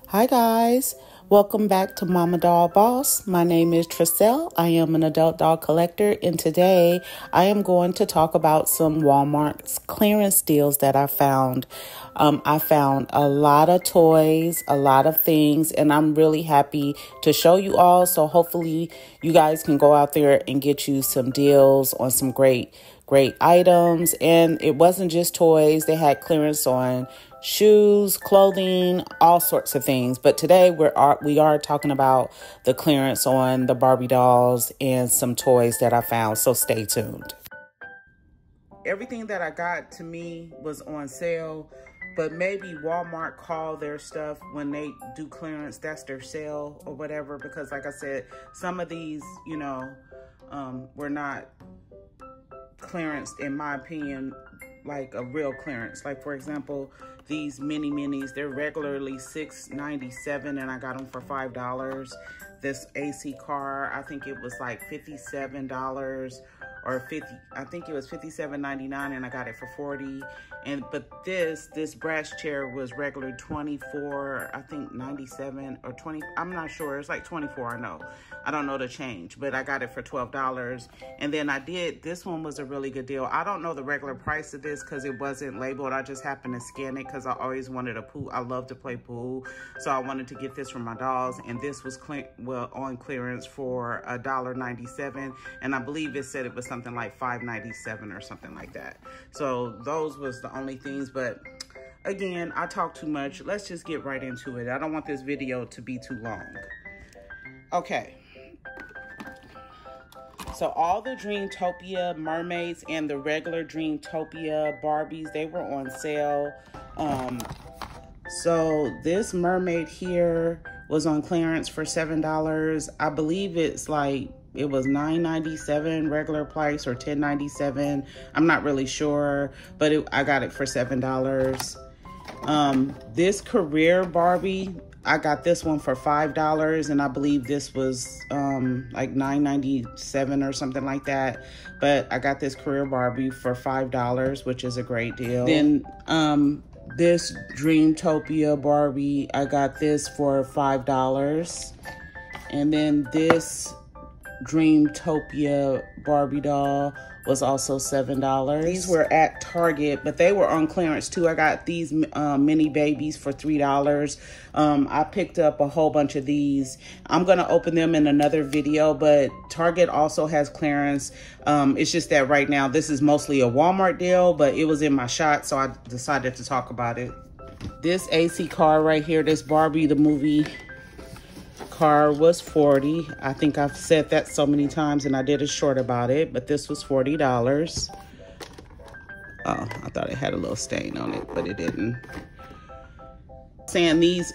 Hi guys, welcome back to Mama Doll Boss. My name is Tricelle. I am an adult doll collector, and today I am going to talk about some Walmart's clearance deals that I found. I found a lot of toys, a lot of things, and I'm really happy to show you all. So hopefully you guys can go out there and get you some deals on some great items. And it wasn't just toys. They had clearance on shoes, clothing, all sorts of things. But today we are talking about the clearance on the Barbie dolls and some toys that I found. So stay tuned. Everything that I got to me was on sale, but maybe Walmart call their stuff when they do clearance, that's their sale or whatever. Because like I said, some of these, were not clearanced, in my opinion, like a real clearance. Like for example, these mini minis, they're regularly $6.97 and I got them for $5. This C.F.R, I think it was like $57 or I think it was $57.99 and I got it for $40. But this brass chair was regular $24, I think 97 or 20, I'm not sure. It's like 24, I know. I don't know the change, but I got it for $12. And then this one was a really good deal. I don't know the regular price of this because it wasn't labeled. I just happened to scan it because I always wanted a pool. I love to play pool. So I wanted to get this for my dolls. And this was on clearance for $1.97. And I believe it said it was something like $5.97 or something like that. So those was the only things. But again, I talk too much. Let's just get right into it. I don't want this video to be too long. Okay. So all the Dreamtopia mermaids and the regular Dreamtopia Barbies, they were on sale. So this mermaid here was on clearance for $7. I believe it was $9.97 regular price or $10.97. I'm not really sure, but I got it for $7. This career Barbie, I got this one for $5, and I believe this was like $9.97 or something like that. But I got this career Barbie for $5, which is a great deal. Then this Dreamtopia Barbie, I got this for $5. And then this Dreamtopia Barbie doll was also $7. These were at Target, but they were on clearance too. I got these mini babies for $3. I picked up a whole bunch of these. I'm gonna open them in another video, but Target also has clearance. It's just that right now this is mostly a Walmart deal, but it was in my shot, so I decided to talk about it. This C.F.R right here, this Barbie the movie car, was $40. I think I've said that so many times and I did a short about it, but this was $40. Oh, I thought it had a little stain on it, but it didn't. Saying these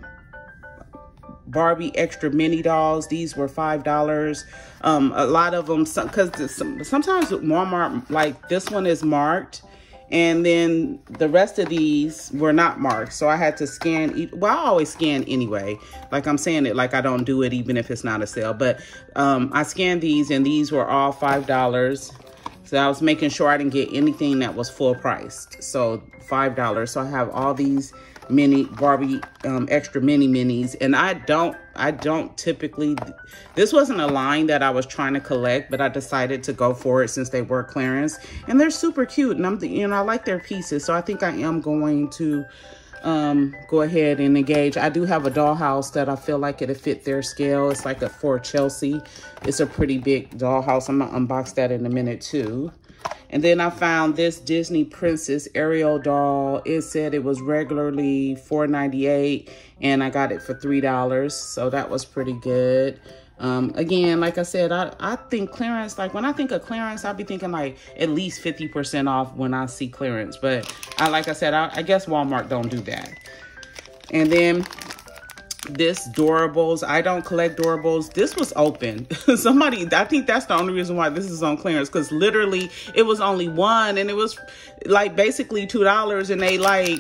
Barbie extra mini dolls, these were $5. A lot of them, because sometimes with Walmart, like this one is marked, and then the rest of these were not marked. So I had to scan. Well, I always scan anyway. Like I'm saying it like I don't do it even if it's not a sale. But I scanned these and these were all $5. So I was making sure I didn't get anything that was full priced. So $5. So I have all these mini Barbie extra mini minis, and I don't typically, this wasn't a line that I was trying to collect, but I decided to go for it since they were clearance, and they're super cute, and I like their pieces, so I think I am going to go ahead and engage. I do have a dollhouse that I feel like it'll fit their scale. It's like for Chelsea. It's a pretty big dollhouse. I'm gonna unbox that in a minute too. And then I found this Disney Princess Ariel doll. It said it was regularly $4.98 and I got it for $3. So that was pretty good. Again, like I said, I think clearance, like when I think of clearance, I'll be thinking like at least 50% off when I see clearance. But like I said, I guess Walmart don't do that. And then this Doorables, I don't collect Doorables. This was open. I think that's the only reason why this is on clearance, because literally it was only one and it was like basically $2, and they like,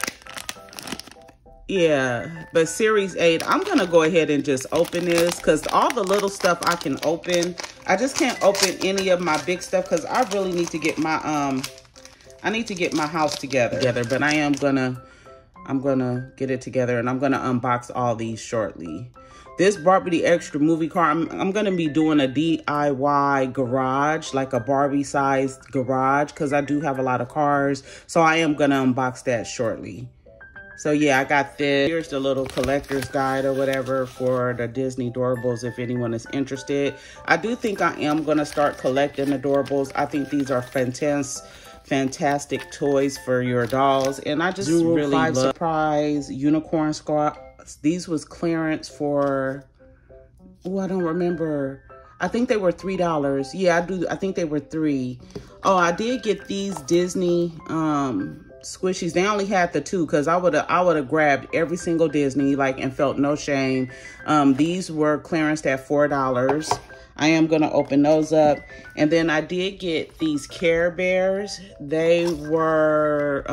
yeah. But Series 8, I'm gonna go ahead and just open this because all the little stuff I can open. I just can't open any of my big stuff because I really need to get my I need to get my house together, but I am gonna I'm gonna get it together and I'm gonna unbox all these shortly. This Barbie the Extra movie car, I'm gonna be doing a DIY garage, like a Barbie sized garage, because I do have a lot of cars. So I am gonna unbox that shortly. So yeah, I got this. Here's the little collector's guide or whatever for the Disney Doorables if anyone is interested. I do think I am gonna start collecting the Doorables. I think these are fantastic toys for your dolls. And I just really love Surprise Unicorn Squad. These was clearance for, oh, I don't remember. I think they were $3. Yeah, I think they were $3. Oh, I did get these Disney squishies. They only had the 2 because I would have grabbed every single Disney and felt no shame. These were clearanced at $4. I am gonna open those up. And then I did get these Care Bears. They were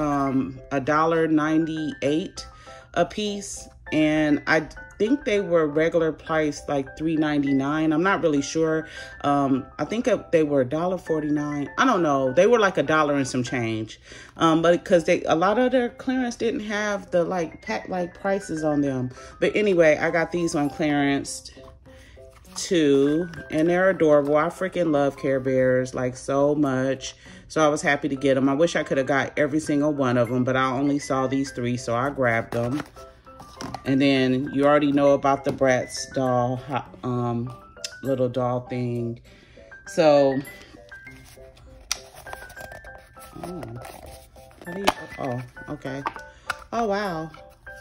$1.98 a piece. And I think they were regular price, like $3.99. I'm not really sure. I think they were $1.49. I don't know. They were like $1 and some change. But because a lot of their clearance didn't have the prices on them. But anyway, I got these on clearance too, and they're adorable. I freaking love Care Bears so much. So I was happy to get them. I wish I could have got every single one of them, but I only saw these 3, so I grabbed them. And then you already know about the Bratz doll, little doll thing. So, oh, okay. Oh, wow.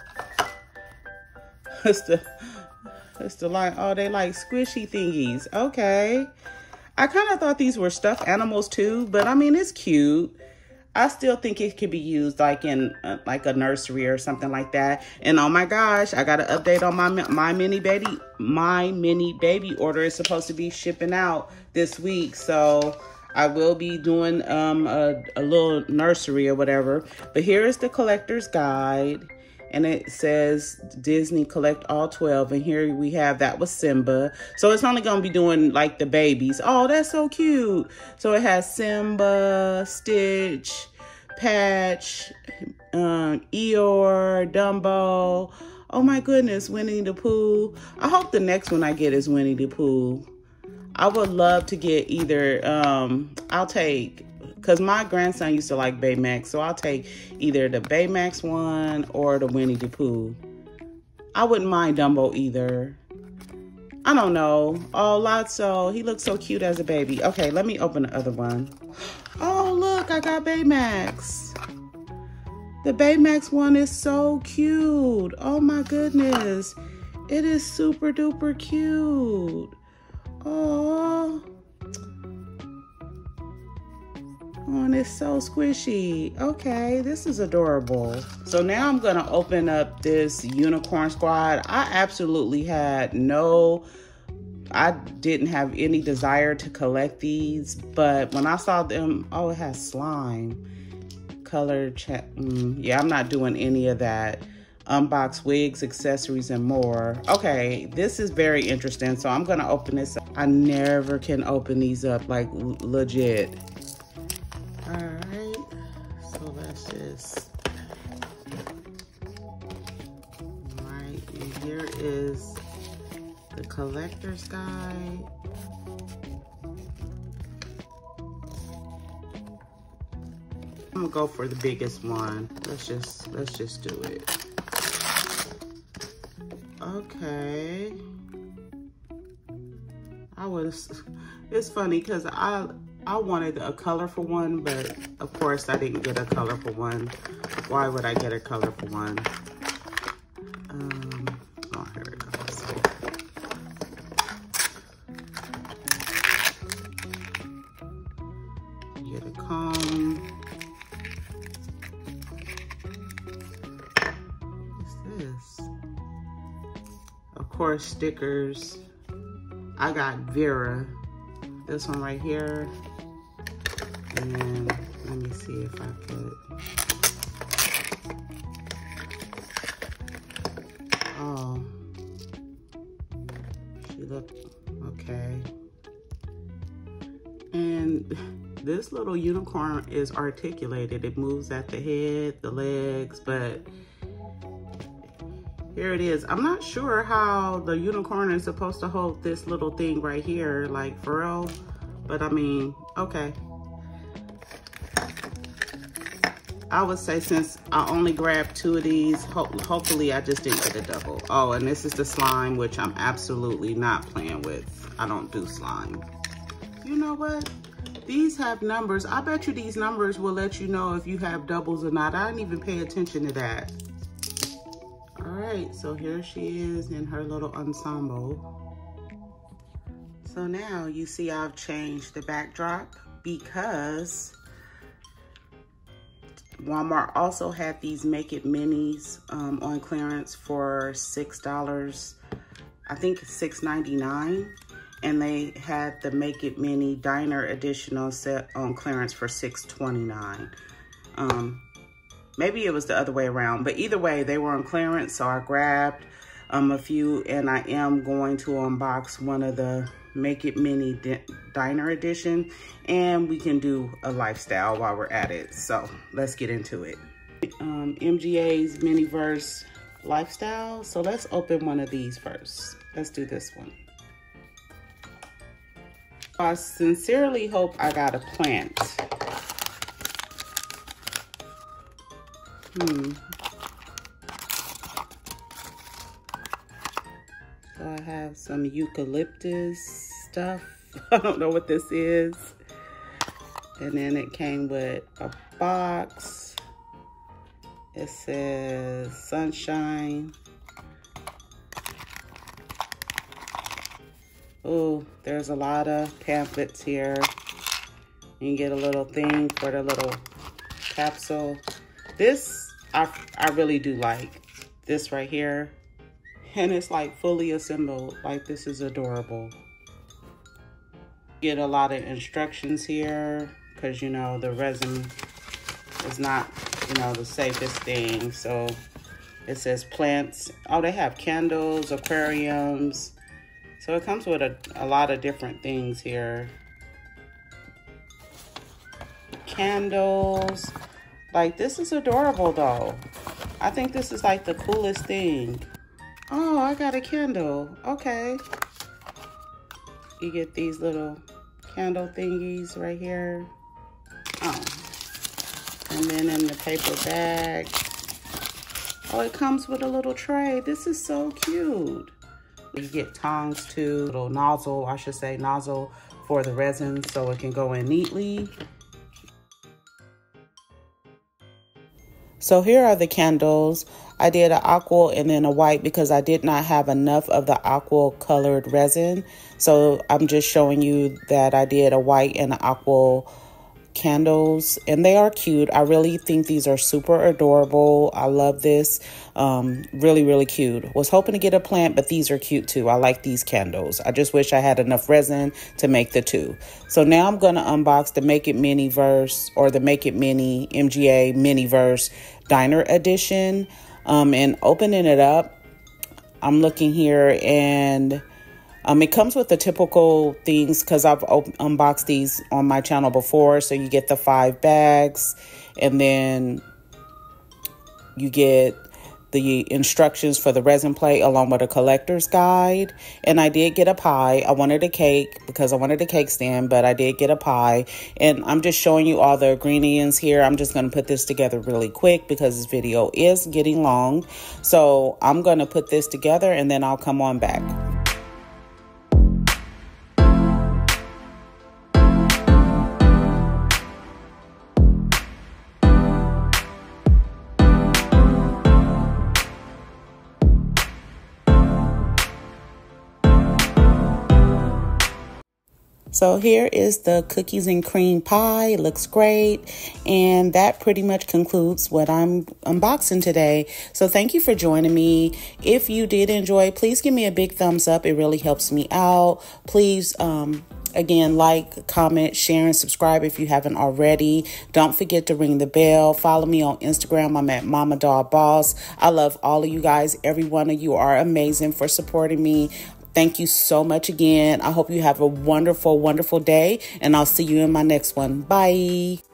It's the line. Oh, they like squishy thingies. Okay. I kind of thought these were stuffed animals too, but I mean, it's cute. I still think it could be used in a nursery or something like that. And oh my gosh, I got an update on my mini baby order. Is supposed to be shipping out this week, so I will be doing a little nursery or whatever. But here is the collector's guide, and it says Disney collect all 12. And here we have, that was Simba. So it's only gonna be doing the babies. Oh, that's so cute. So it has Simba, Stitch, Patch, Eeyore, Dumbo. Oh my goodness, Winnie the Pooh. I hope the next one I get is Winnie the Pooh. I would love to get either, because my grandson used to like Baymax, so I'll take either the Baymax one or the Winnie the Pooh. I wouldn't mind Dumbo either. I don't know. Oh, Lotso, he looks so cute as a baby. Okay, let me open the other one. Oh, look, I got Baymax. The Baymax one is so cute. Oh my goodness. It is super duper cute. Oh. Oh, and it's so squishy. Okay, this is adorable. So now I'm gonna open up this Unicorn Squad. I absolutely I didn't have any desire to collect these, but when I saw them, oh, it has slime. Color check. Yeah, I'm not doing any of that. Unbox wigs, accessories, and more. Okay, this is very interesting, so I'm gonna open this up. I never can open these up, legit. All right, so let's just, all right, and here is the collector's guide. I'm gonna go for the biggest one. Let's just do it. Okay. It's funny because I wanted a colorful one, but of course I didn't get a colorful one. Why would I get a colorful one? Oh, here it goes. Get a comb. What's this? Of course, stickers. I got Vera. This one right here. And then let me see if I could. Oh, she looked okay. And this little unicorn is articulated. It moves at the head, the legs, but here it is. I'm not sure how the unicorn is supposed to hold this little thing right here, like for real, but I mean, okay. I would say since I only grabbed 2 of these, hopefully I just didn't get a double. Oh, and this is the slime, which I'm absolutely not playing with. I don't do slime. You know what? These have numbers. I bet you these numbers will let you know if you have doubles or not. I didn't even pay attention to that. All right, so here she is in her little ensemble. So now you see I've changed the backdrop because Walmart also had these Make It Minis on clearance for $6. I think it's $6.99. And they had the Make It Mini Diner Edition set on clearance for $6.29. Maybe it was the other way around, but either way, they were on clearance, so I grabbed a few, and I am going to unbox one of the Make It Mini Diner Edition, and we can do a lifestyle while we're at it. So let's get into it. MGA's Miniverse Lifestyle. So let's open one of these first. Let's do this one. I sincerely hope I got a plant. So I have some eucalyptus stuff. I don't know what this is. And then it came with a box. It says sunshine. Oh, there's a lot of pamphlets here. You can get a little thing for the little capsule. This, I really do like. This right here. And it's like fully assembled. Like, this is adorable. Get a lot of instructions here because, you know, the resin is not, you know, the safest thing. So it says plants. Oh, they have candles, aquariums. So it comes with a lot of different things here. Candles. Like, this is adorable though. I think this is like the coolest thing. Oh, I got a candle. Okay. You get these little candle thingies right here. Oh. And then in the paper bag. Oh, it comes with a little tray. This is so cute. You get tongs too, little nozzle, I should say nozzle for the resin so it can go in neatly. So here are the candles. I did an aqua and then a white because I did not have enough of the aqua colored resin. So I'm just showing you that I did a white and an aqua candles, and they are cute. I really think these are super adorable. I love this. Really, really cute. Was hoping to get a plant, but these are cute too. I like these candles. I just wish I had enough resin to make the 2. So now I'm going to unbox the Make It Miniverse, or the Make It Mini MGA Miniverse Diner Edition. And opening it up, I'm looking here, and it comes with the typical things because I've unboxed these on my channel before. So you get the 5 bags, and then you get the instructions for the resin plate along with a collector's guide. And I did get a pie. I wanted a cake because I wanted a cake stand, but I did get a pie. And I'm just showing you all the ingredients here. I'm just going to put this together really quick because this video is getting long. So I'm going to put this together and then I'll come on back. So here is the cookies and cream pie. It looks great. And that pretty much concludes what I'm unboxing today. So thank you for joining me. If you did enjoy, please give me a big thumbs up. It really helps me out. Please, again, like, comment, share, and subscribe if you haven't already. Don't forget to ring the bell. Follow me on Instagram. I'm at Mama Doll Boss. I love all of you guys. Every one of you are amazing for supporting me. Thank you so much again. I hope you have a wonderful, wonderful day, and I'll see you in my next one. Bye.